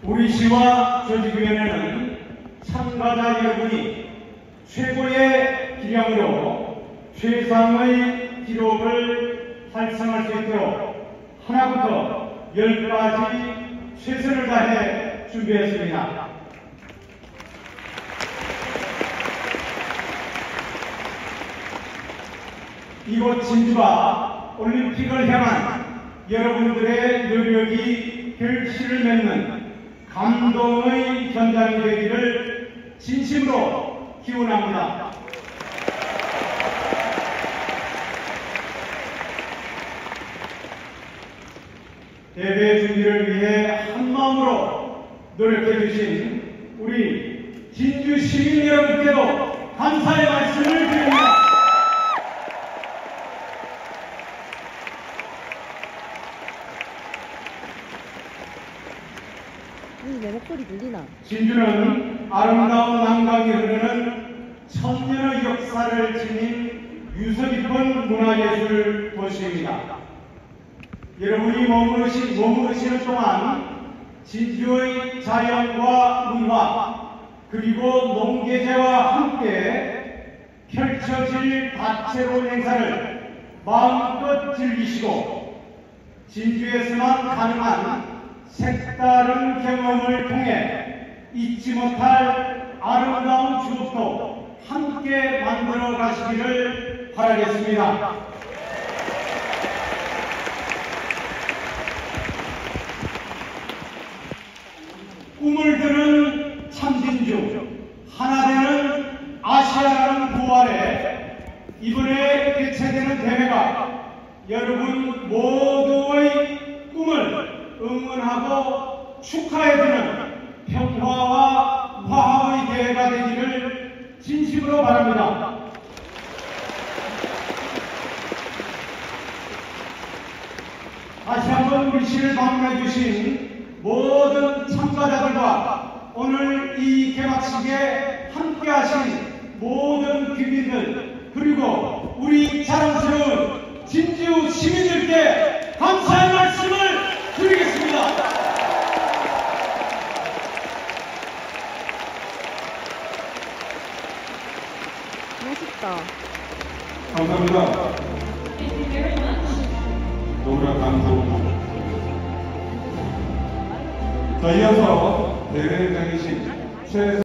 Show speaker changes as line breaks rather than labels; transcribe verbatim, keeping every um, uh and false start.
우리 시와 조직위원회는 참가자 여러분이 최고의 기량으로 최상의 기록을 달성할 수 있도록 하나부터 열까지 최선을 다해 준비했습니다. 이곳 진주가 올림픽을 향한 여러분들의 노력이 결실을 맺는 감동의 현장이 되기를 진심으로 기원합니다. 대회 준비를 위해 한마음으로 노력해 주신 우리 진주 시민 여러분께도 감사의 말씀을 드립니다.
내 목소리 들리나?
진주는 아름다운 남강이 흐르는 천년의 역사를 지닌 유서 깊은 문화예술 도시입니다. 여러분이 머무르시, 머무르시는 동안 진주의 자연과 문화 그리고 농계제와 함께 펼쳐질 다채로운 행사를 마음껏 즐기시고 진주에서만 가능한 색다른 경험을 통해 잊지 못할 아름다운 추억도 함께 만들어 가시기를 바라겠습니다. 꿈을 드는 참진주, 하나 되는 아시아라는 구호 아래 이번에 개최되는 대회가 여러분 모두의 꿈을 응원하고 축하해주는 평화와 화합의 대회가 되기를 진심으로 바랍니다. 다시 한번 우리 시를 방문해 주신 모든 참가자들과 오늘 이 개막식에 함께 하신 모든 귀빈들 그리고 우리 자랑스러운 진주 시민들께 감사의 말씀을 드리겠습니다.
멋있다.
감사합니다. 너무나 감사합니다. 자, 이어서 대회 장이신 최